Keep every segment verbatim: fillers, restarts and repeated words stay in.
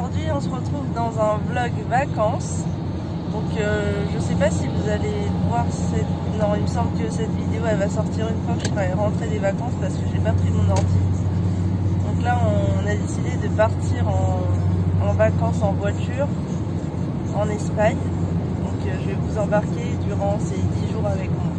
aujourd'hui on se retrouve dans un vlog vacances. Donc euh, je sais pas si vous allez voir cette... Non, il me semble que cette vidéo elle va sortir une fois que je serai rentrée des vacances parce que j'ai pas pris mon ordi. Donc là on a décidé de partir en, en vacances en voiture en Espagne. Donc euh, je vais vous embarquer durant ces dix jours avec moi.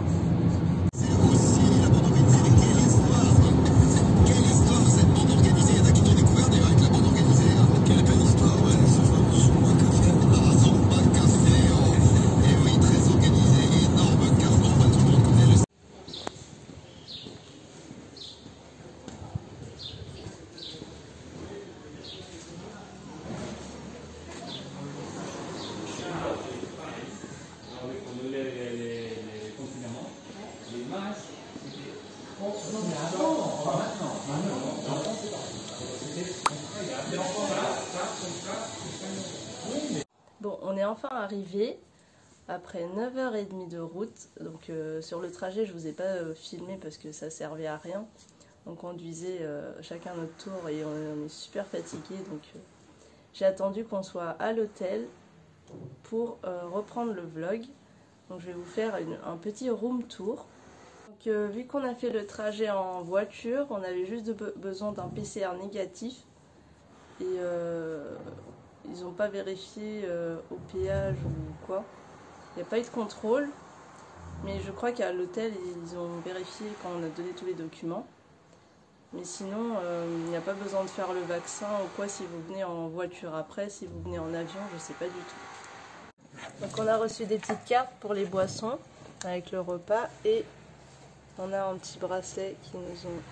Bon, on est enfin arrivé après neuf heures trente de route. Donc euh, sur le trajet, je vous ai pas euh, filmé parce que ça servait à rien. On conduisait euh, chacun notre tour et on, on est super fatigué. Donc euh, j'ai attendu qu'on soit à l'hôtel pour euh, reprendre le vlog. Donc je vais vous faire une, un petit room tour. Donc euh, vu qu'on a fait le trajet en voiture, on avait juste de be besoin d'un P C R négatif. Et euh, ils n'ont pas vérifié euh, au péage ou quoi. Il n'y a pas eu de contrôle. Mais je crois qu'à l'hôtel, ils ont vérifié quand on a donné tous les documents. Mais sinon, euh, il n'y a pas besoin de faire le vaccin ou quoi si vous venez en voiture. Après, si vous venez en avion, je ne sais pas du tout. Donc on a reçu des petites cartes pour les boissons avec le repas. Et on a un petit bracelet qui nous ont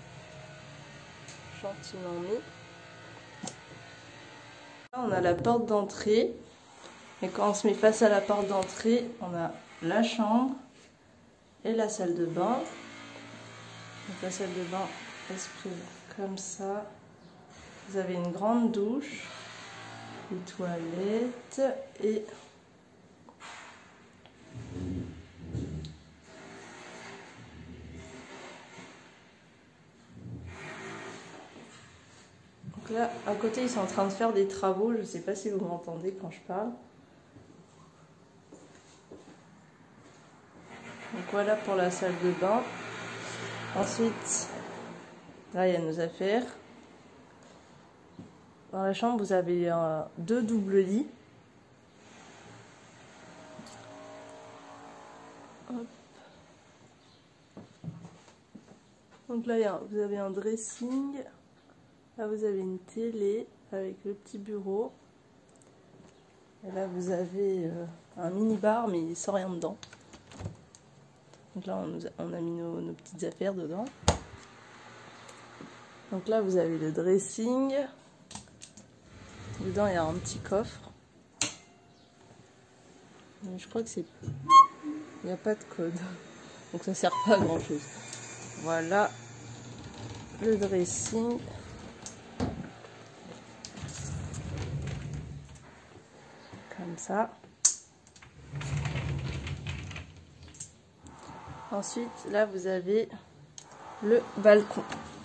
gentiment mis. On a la porte d'entrée, et quand on se met face à la porte d'entrée, on a la chambre et la salle de bain. Donc la salle de bain, elle se présente comme ça. Vous avez une grande douche, les toilettes et là, à côté, ils sont en train de faire des travaux. Je ne sais pas si vous m'entendez quand je parle. Donc voilà pour la salle de bain. Ensuite, là, il y a nos affaires. Dans la chambre, vous avez euh, deux doubles lits. Hop. Donc là, il y a, vous avez un dressing. Là, vous avez une télé avec le petit bureau. Et là, vous avez euh, un mini-bar, mais sans rien dedans. Donc là, on, nous a, on a mis nos, nos petites affaires dedans. Donc là, vous avez le dressing. Dedans, il y a un petit coffre. Mais je crois que c'est... Il n'y a pas de code. Donc ça ne sert pas à grand-chose. Voilà le dressing. Comme ça. Ensuite, là, vous avez le balcon.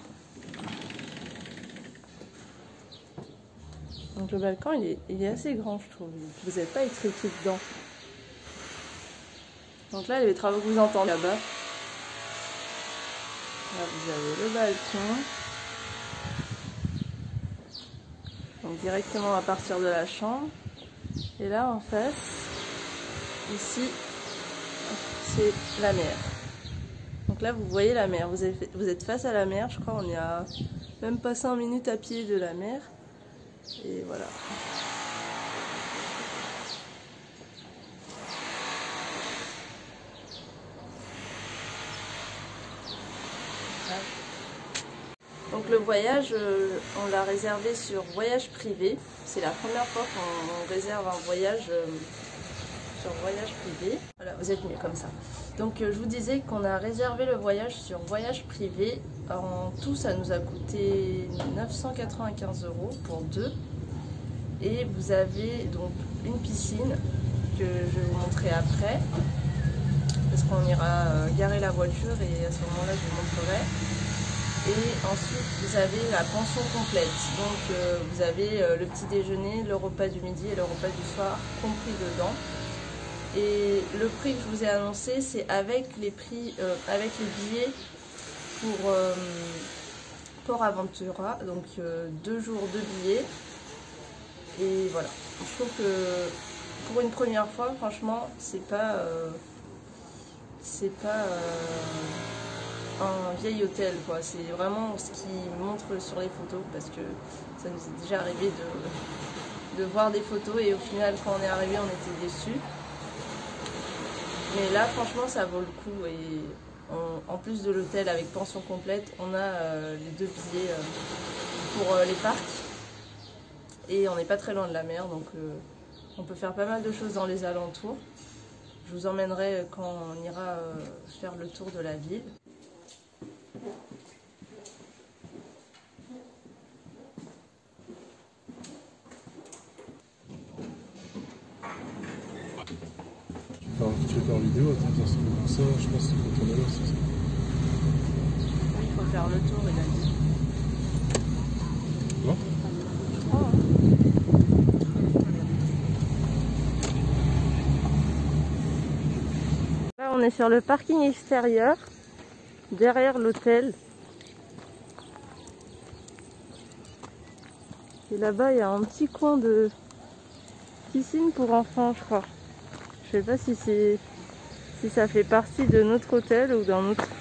Donc le balcon, il est, il est assez grand, je trouve. Vous n'êtes pas étriqué dedans. Donc là, les travaux que vous entendez là-bas. Là, vous avez le balcon. Donc directement à partir de la chambre. Et là en face, ici, c'est la mer. Donc là vous voyez la mer, vous êtes, vous êtes face à la mer, je crois on est à même pas cinq minutes à pied de la mer. Et voilà. Donc le voyage, on l'a réservé sur voyage privé. C'est la première fois qu'on réserve un voyage sur voyage privé. Voilà, vous êtes mieux comme ça. Donc je vous disais qu'on a réservé le voyage sur voyage privé. En tout, ça nous a coûté neuf cent quatre-vingt-quinze euros pour deux. Et vous avez donc une piscine que je vais vous montrer après. Parce qu'on ira garer la voiture et à ce moment-là, je vous montrerai. Et ensuite, vous avez la pension complète. Donc, euh, vous avez euh, le petit déjeuner, le repas du midi et le repas du soir compris dedans. Et le prix que je vous ai annoncé, c'est avec les prix, euh, avec les billets pour euh, Port Aventura. Donc, euh, deux jours, deux billets. Et voilà. Je trouve que pour une première fois, franchement, c'est pas, euh, c'est pas. Euh, un vieil hôtel, quoi. C'est vraiment ce qui montre sur les photos, parce que ça nous est déjà arrivé de, de voir des photos et au final quand on est arrivé on était déçus. Mais là franchement ça vaut le coup, et on, en plus de l'hôtel avec pension complète, on a euh, les deux billets euh, pour euh, les parcs et on n'est pas très loin de la mer, donc euh, on peut faire pas mal de choses dans les alentours. Je vous emmènerai quand on ira euh, faire le tour de la ville. Tu veux faire une vidéo, attends, ça, comme ça, je pense qu'il faut tourner là, c'est ça. Il faut faire le tour, il a dit. Non ? Je crois. Hein. Là, on est sur le parking extérieur, derrière l'hôtel. Et là-bas, il y a un petit coin de piscine pour enfants, je crois. Je sais pas si c'est si ça fait partie de notre hôtel ou d'un autre.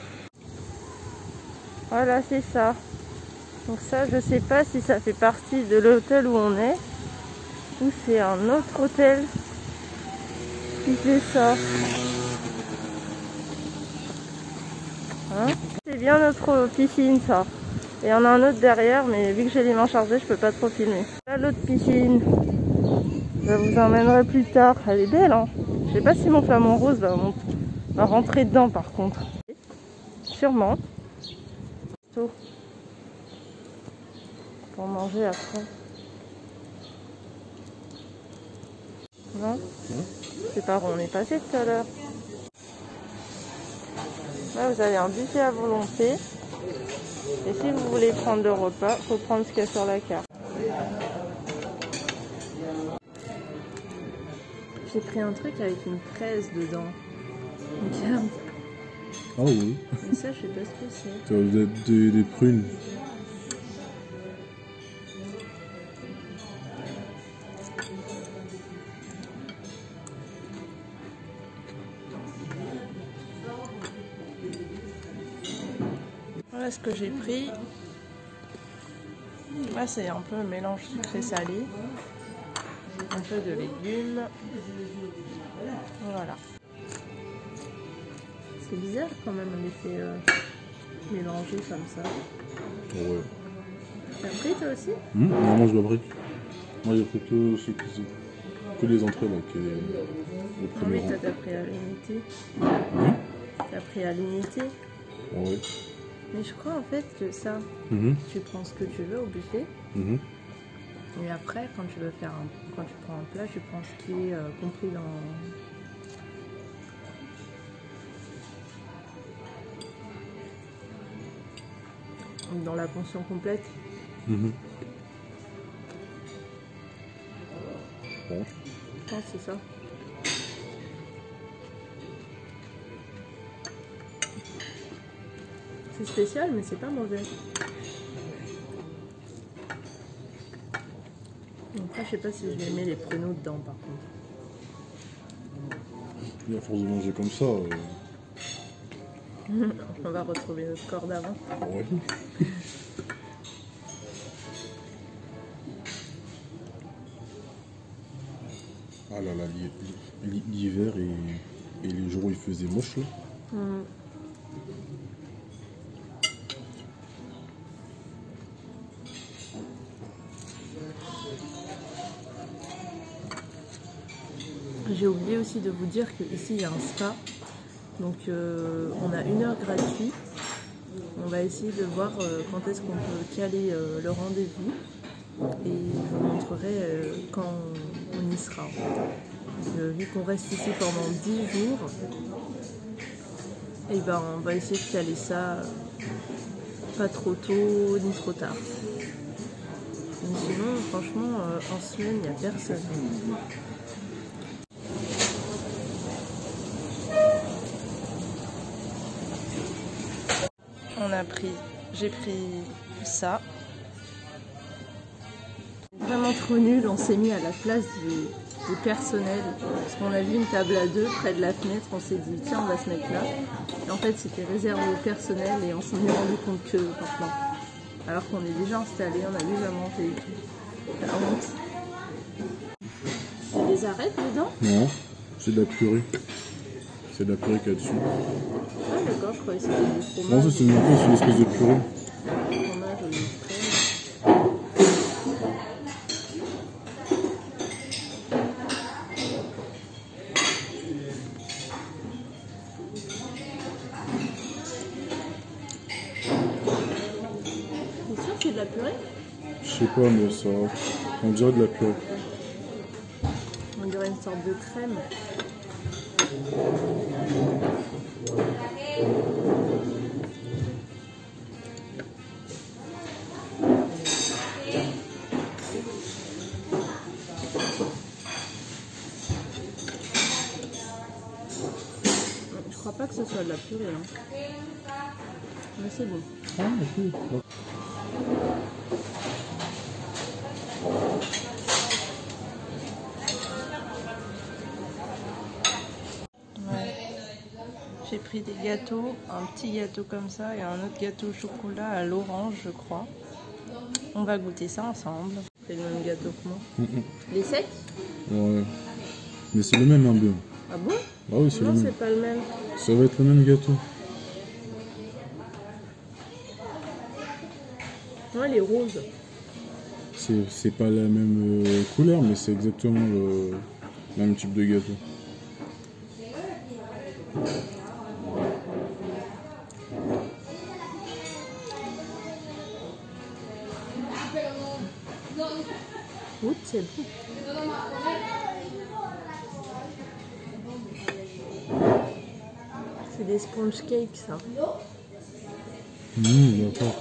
Voilà, c'est ça. Donc ça, je sais pas si ça fait partie de l'hôtel où on est ou c'est un autre hôtel qui fait ça. Hein? C'est bien notre piscine, ça. Et il y en a un autre derrière, mais vu que j'ai les mains chargées, je peux pas trop filmer. Là, l'autre piscine. Je vous emmènerai plus tard. Elle est belle, hein. Je sais pas si mon flamant rose va, va rentrer dedans par contre. Sûrement. Pour manger après. Non? C'est par où on est passé tout à l'heure. Là vous avez un buffet à volonté. Et si vous voulez prendre le repas, il faut prendre ce qu'il y a sur la carte. J'ai pris un truc avec une fraise dedans. Regarde. Ah oui. Mais ça, je sais pas ce que c'est. Ça doit être des, des prunes. Voilà ce que j'ai pris. Là, c'est un peu un mélange sucré-salé. Un peu de légumes. Voilà. C'est bizarre quand même, on les fait euh, mélanger comme ça. Ouais. T'as pris toi aussi? Mmh, non, moi je l'ai pris. Moi j'ai pris que, ceux qui, que les entrées, donc les, les Ah oui, toi t'as pris à l'unité. Mmh. T'as pris à l'unité. Ouais. Mais je crois en fait que ça, Mmh. tu prends ce que tu veux au buffet. Mmh. Et après, quand tu veux faire un, quand tu prends un plat, tu prends ce qui est euh, compris dans, dans la pension complète. Mmh. Bon. Je pense que c'est ça. C'est spécial, mais c'est pas mauvais. Après, je sais pas si je vais mettre les pruneaux dedans, par contre. Et à force de manger comme ça... Euh... On va retrouver notre corps d'avant. Ouais. Ah là là, l'hiver et, et les jours où il faisait moche là. Mmh. J'ai oublié aussi de vous dire qu'ici il y a un spa, donc euh, on a une heure gratuite. On va essayer de voir euh, quand est-ce qu'on peut caler euh, le rendez-vous et je vous montrerai euh, quand on y sera. Donc, euh, vu qu'on reste ici pendant dix jours, et ben on va essayer de caler ça pas trop tôt ni trop tard. Mais sinon, franchement, euh, en semaine, il n'y a personne. On a pris, j'ai pris ça. Vraiment trop nul, on s'est mis à la place du, du personnel. Parce qu'on a vu une table à deux près de la fenêtre, on s'est dit tiens on va se mettre là. Et en fait c'était réservé au personnel et on s'en est rendu compte que maintenant. Alors qu'on est déjà installé, on a déjà mangé et tout. La honte. Il y a des arêtes dedans? Non, c'est de la purée. C'est de la purée qu'il y a dessus. Ah d'accord, je croyais que c'était du fromage. Non, ça c'est une, c'est une espèce de purée. Fromage au lieu de crème. C'est sûr que c'est de la purée? Je sais pas, mais ça. On dirait de la purée. On dirait une sorte de crème. Je crois pas que ce soit de la purée. Hein. Mais c'est bon. Ah, ok. J'ai pris des gâteaux, un petit gâteau comme ça et un autre gâteau au chocolat à l'orange, je crois. On va goûter ça ensemble. C'est le même gâteau que moi. Mm-mm. Les secs? Ouais. Mais c'est le même, hein, bien. Ah bon? Ah oui, c'est le Non, même. c'est pas le même. Ça va être le même gâteau. Ouais, il est rose. C'est pas la même euh, couleur, mais c'est exactement le même type de gâteau. Ouh, c'est bon. C'est des sponge cakes, ça. Mmh, d'accord.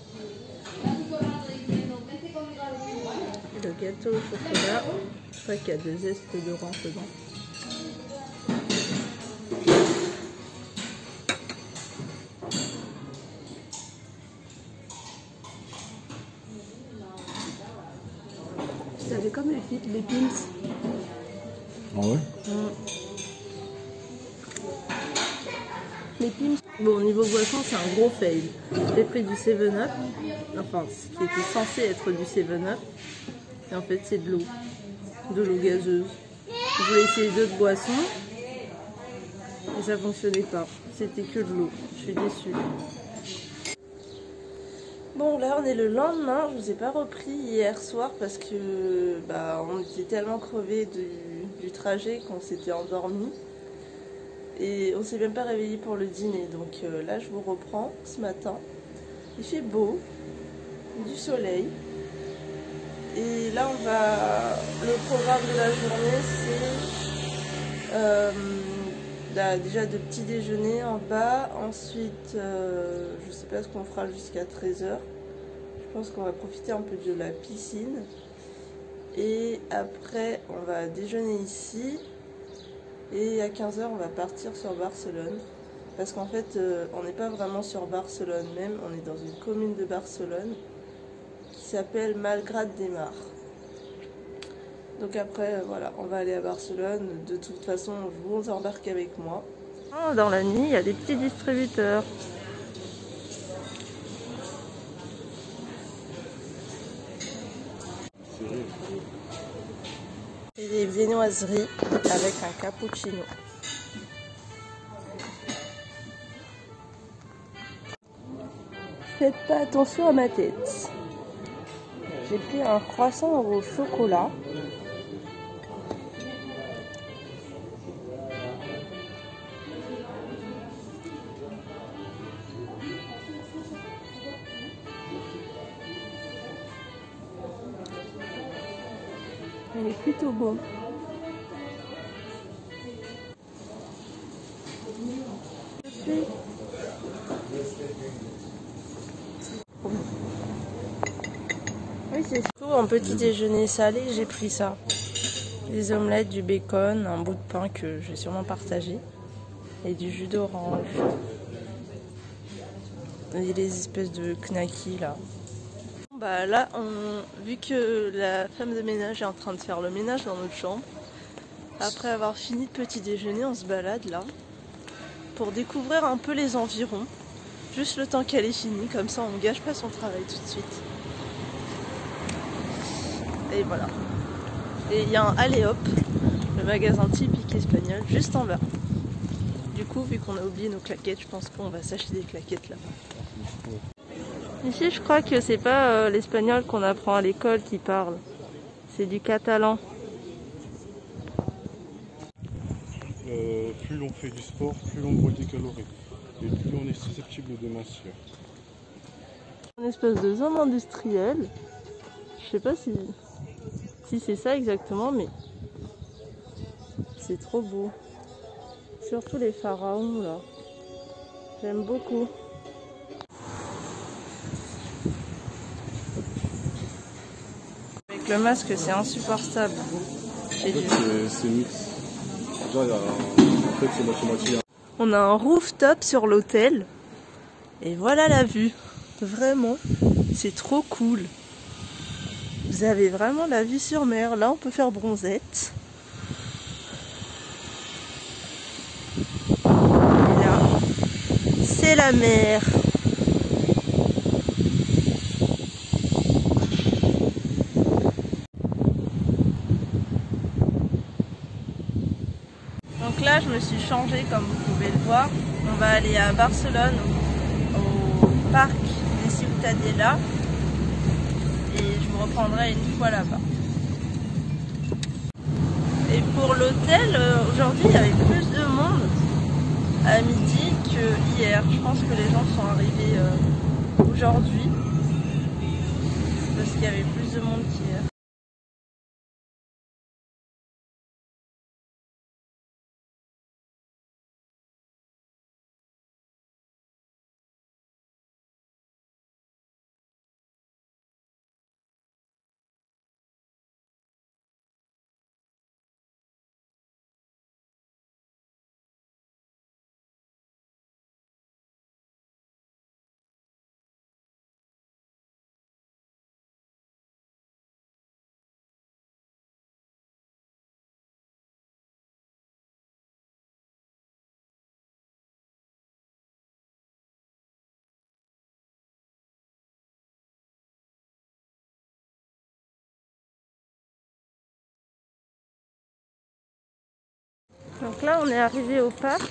Le gâteau au chocolat, je crois qu'il y a des zestes d'orange dedans. Ça fait comme les, les Pim's. Ah ouais? Mmh. Les Pim's, bon, au niveau boisson, c'est un gros fail. J'ai pris du seven up, enfin, ce qui était censé être du seven up, et en fait, c'est de l'eau, de l'eau gazeuse. Je voulais essayer d'autres boissons, et ça fonctionnait pas. C'était que de l'eau. Je suis déçue. Bon, là, on est le lendemain. Je vous ai pas repris hier soir parce que bah, on était tellement crevés du, du trajet qu'on s'était endormi. Et on s'est même pas réveillé pour le dîner. Donc euh, là, je vous reprends ce matin. Il fait beau, du soleil. Et là, on va. Le programme de la journée, c'est euh, là, déjà de petit déjeuner en bas. Ensuite, euh, je sais pas ce qu'on fera jusqu'à treize heures. Je pense qu'on va profiter un peu de la piscine. Et après, on va déjeuner ici. Et à quinze heures, on va partir sur Barcelone. Parce qu'en fait, euh, on n'est pas vraiment sur Barcelone même. On est dans une commune de Barcelone qui s'appelle Malgrat de Mar. Donc après, euh, voilà, on va aller à Barcelone. De toute façon, je vous embarque avec moi. Dans la nuit, il y a des petits distributeurs. Et des viennoiseries avec un cappuccino. Faites pas attention à ma tête. J'ai pris un croissant au chocolat. Il est plutôt bon. en petit déjeuner salé, j'ai pris ça. Des omelettes, du bacon, un bout de pain que je vais sûrement partager. Et du jus d'orange. Et les espèces de knackis là. Bah là, on... vu que la femme de ménage est en train de faire le ménage dans notre chambre, après avoir fini de petit déjeuner, on se balade là. Pour découvrir un peu les environs. Juste le temps qu'elle est finie, comme ça on ne gâche pas son travail tout de suite. Et voilà. Et il y a un Allez Hop, le magasin typique espagnol, juste en bas. Du coup, vu qu'on a oublié nos claquettes, je pense qu'on va s'acheter des claquettes là. Ici, je crois que c'est pas euh, l'espagnol qu'on apprend à l'école qui parle. C'est du catalan. Euh, plus l'on fait du sport, plus l'on brûle des calories. Et plus on est susceptible de mincir. Une espèce de zone industrielle. Je sais pas si, si c'est ça exactement, mais c'est trop beau. Surtout les pharaons là. J'aime beaucoup. Avec le masque, c'est insupportable. En fait, c'est mix. Déjà, il y a un... en fait, c'est moitié-moitié. On a un rooftop sur l'hôtel. Et voilà la vue. Vraiment, c'est trop cool. Vous avez vraiment la vue sur mer. Là, on peut faire bronzette. Et là, c'est la mer. Donc là, je me suis changée comme vous pouvez le voir. On va aller à Barcelone, au, au parc des Ciutadella. Et je vous reprendrai une fois là-bas. Et pour l'hôtel, aujourd'hui, il y avait plus de monde à midi que hier. Je pense que les gens sont arrivés euh, aujourd'hui. Parce qu'il y avait plus de monde qu'hier. Donc là, on est arrivé au parc.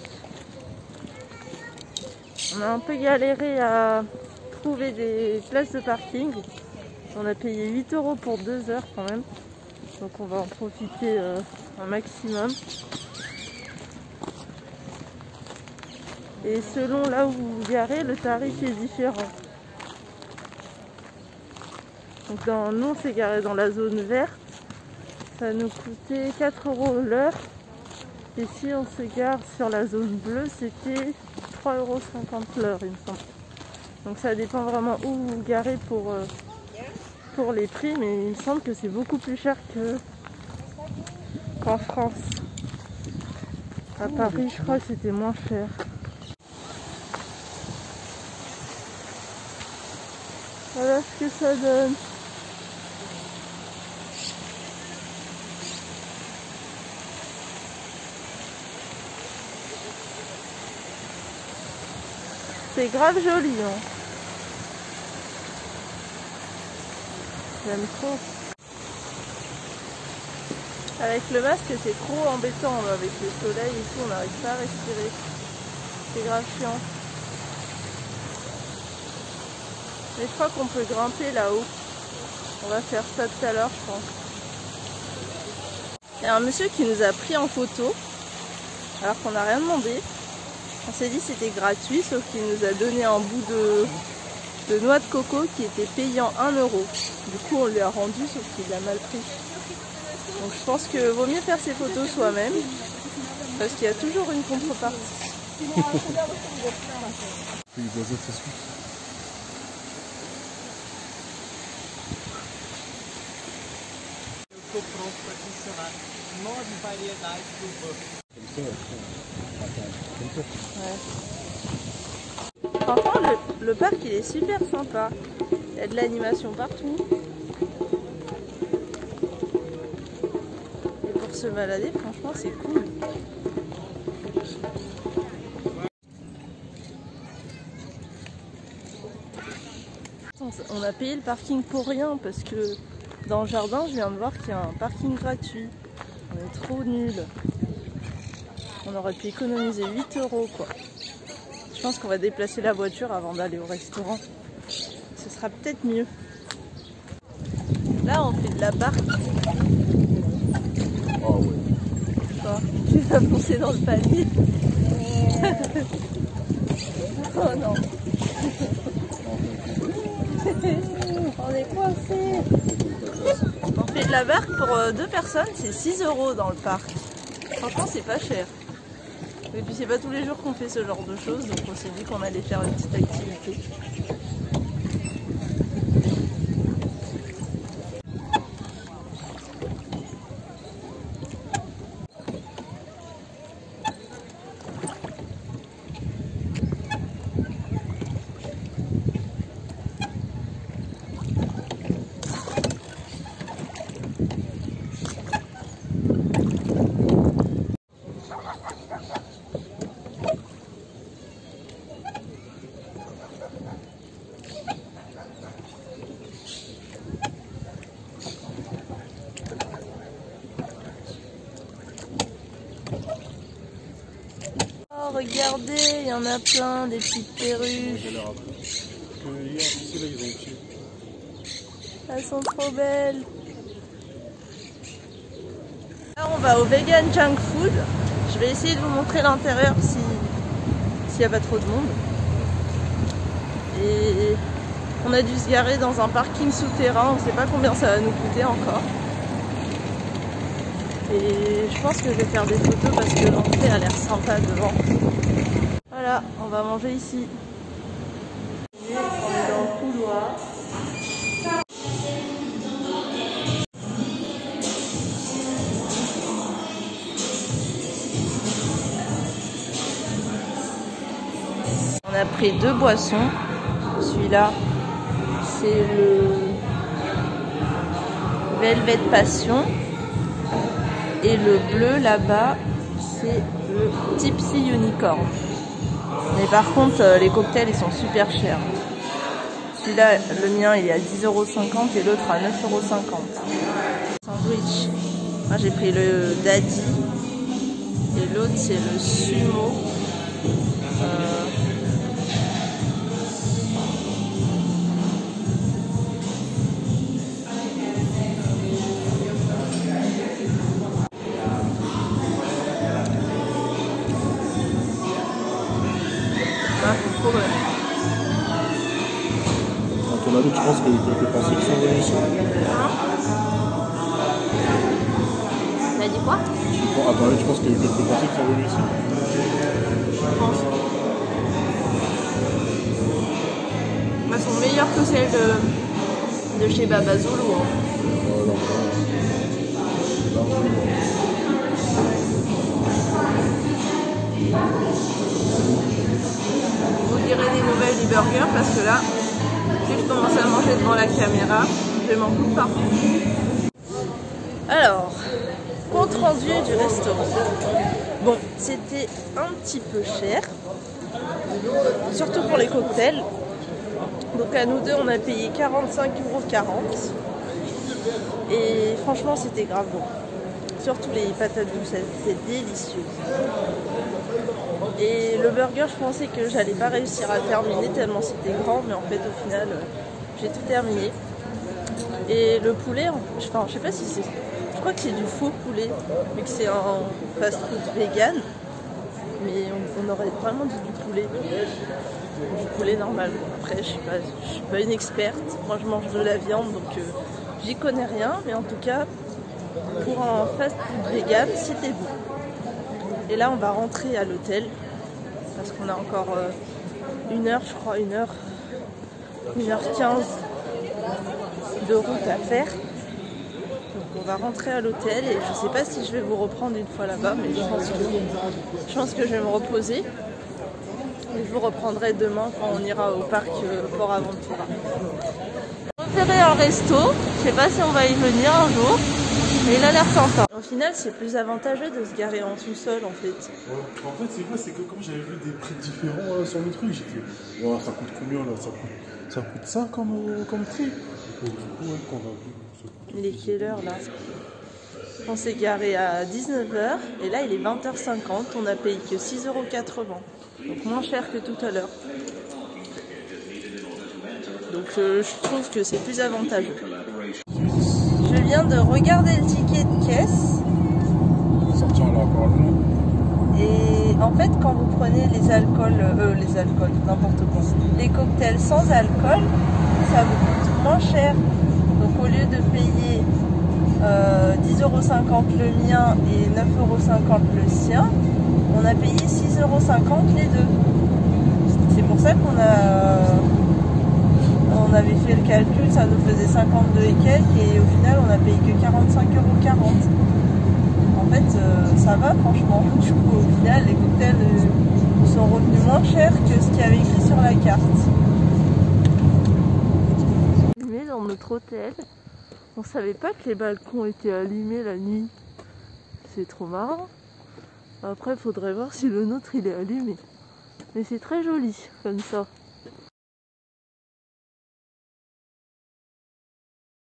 On a un peu galéré à trouver des places de parking. On a payé huit euros pour deux heures quand même. Donc on va en profiter euh, un maximum. Et selon là où vous vous garez, le tarif est différent. Donc dans, nous, on s'est garé dans la zone verte. Ça nous coûtait quatre euros l'heure. Et si on se gare sur la zone bleue, c'était trois euros cinquante l'heure, il me semble. Donc ça dépend vraiment où vous vous garez pour, euh, pour les prix, mais il me semble que c'est beaucoup plus cher que qu'en France. À Paris, je crois que c'était moins cher. Voilà ce que ça donne. C'est grave joli, hein. J'aime trop. Avec le masque, c'est trop embêtant. Avec le soleil et tout, on n'arrive pas à respirer. C'est grave chiant. Mais je crois qu'on peut grimper là-haut. On va faire ça tout à l'heure, je pense. Il y a un monsieur qui nous a pris en photo, alors qu'on n'a rien demandé. On s'est dit que c'était gratuit, sauf qu'il nous a donné un bout de, de noix de coco qui était payant un euro. Du coup, on lui a rendu, sauf qu'il l'a mal pris. Donc je pense que vaut mieux faire ses photos soi-même, parce qu'il y a toujours une contrepartie. estou pronto para funcionar. Nove variedades do buff. Ouais. Franchement, le, le parc il est super sympa. Il y a de l'animation partout. Et pour se balader, franchement, c'est cool. On a payé le parking pour rien parce que dans le jardin, je viens de voir qu'il y a un parking gratuit. On est trop nuls. On aurait pu économiser huit euros quoi. Je pense qu'on va déplacer la voiture avant d'aller au restaurant. Ce sera peut-être mieux. Là, on fait de la barque. Oh ouais. Quoi ? Tu vas foncer dans le panier. Oh non. On est coincés. On fait de la barque pour deux personnes, c'est six euros dans le parc. Franchement, c'est pas cher. Et puis, c'est pas tous les jours qu'on fait ce genre de choses, donc on s'est dit qu'on allait faire une petite activité. Regardez, il y en a plein, des petites perruches. Elles sont trop belles. Là, on va au vegan junk food. Je vais essayer de vous montrer l'intérieur si s'il n'y a pas trop de monde. Et on a dû se garer dans un parking souterrain. On ne sait pas combien ça va nous coûter encore. Et je pense que je vais faire des photos parce que l'entrée a l'air sympa devant. Voilà, on va manger ici. On est dans le couloir. On a pris deux boissons. Celui-là, c'est le Velvet Passion. Et le bleu là-bas, c'est le Tipsy Unicorn. Mais par contre, les cocktails, ils sont super chers. Celui-là, le mien, il est à dix euros cinquante et l'autre à neuf euros cinquante. Sandwich. Moi, j'ai pris le Daddy. Et l'autre, c'est le Sumo. Euh... À ton avis, tu penses qu'il y a eu quelques Français qui sont venus ici? T'as dit quoi? Bon, à ton avis, tu penses qu'il y a eu quelques Français qui sont venus ici? Je pense. Elles sont meilleures que celles de, de chez Baba Zulu. Hein. Oh, non, Je vous dirai des nouvelles du burger parce que là, si je commence à manger devant la caméra, je vais m'en foutre partout. Alors, compte rendu du restaurant. Bon, c'était un petit peu cher, surtout pour les cocktails. Donc à nous deux, on a payé quarante-cinq euros quarante. Et franchement, c'était grave bon. Surtout les patates douces, c'était délicieux. Et le burger, je pensais que j'allais pas réussir à terminer tellement c'était grand, mais en fait au final j'ai tout terminé. Et le poulet, enfin je sais pas si c'est, je crois que c'est du faux poulet, mais que c'est un fast food vegan. Mais on, on aurait vraiment dit du poulet, du poulet normal. Après je suis pas, je suis pas une experte, moi je mange de la viande donc euh, j'y connais rien, mais en tout cas pour un fast food vegan c'était bon. Et là on va rentrer à l'hôtel parce qu'on a encore euh, une heure, je crois, une heure, une heure quinze de route à faire. Donc on va rentrer à l'hôtel et je sais pas si je vais vous reprendre une fois là-bas, mais je pense, que, je pense que je vais me reposer. Et je vous reprendrai demain quand on ira au parc euh, Port Aventura. Repérer un resto, je sais pas si on va y venir un jour, mais il a l'air sympa. Au final, c'est plus avantageux de se garer en sous-sol en fait. Ouais. En fait, c'est quoi? C'est que quand j'avais vu des prix différents là, sur le truc, j'ai fait oh, ça coûte combien là? Ça coûte, ça coûte ça comme, euh, comme prix? Et du coup, ouais, quand on a vu. Il est quelle heure là? On s'est garé à dix-neuf heures et là il est vingt heures cinquante, on a payé que six euros quatre-vingts. Donc moins cher que tout à l'heure. Donc euh, je trouve que c'est plus avantageux. Je viens de regarder le ticket de caisse. Sortir là encore loin. Et en fait quand vous prenez les alcools, euh, les alcools, n'importe quoi, les cocktails sans alcool, ça vous coûte moins cher. Donc au lieu de payer euh, dix euros cinquante le mien et neuf euros cinquante le sien, on a payé six euros cinquante les deux. C'est pour ça qu'on a, on avait fait le calcul, ça nous faisait cinquante-deux et quelques, et au final on a payé que quarante-cinq euros quarante. En fait, euh, ça va franchement. Du coup, au final, les cocktails euh, sont revenus moins chers que ce qu'il y avait écrit sur la carte. Mais dans notre hôtel, on savait pas que les balcons étaient allumés la nuit. C'est trop marrant. Après, il faudrait voir si le nôtre il est allumé. Mais c'est très joli comme ça.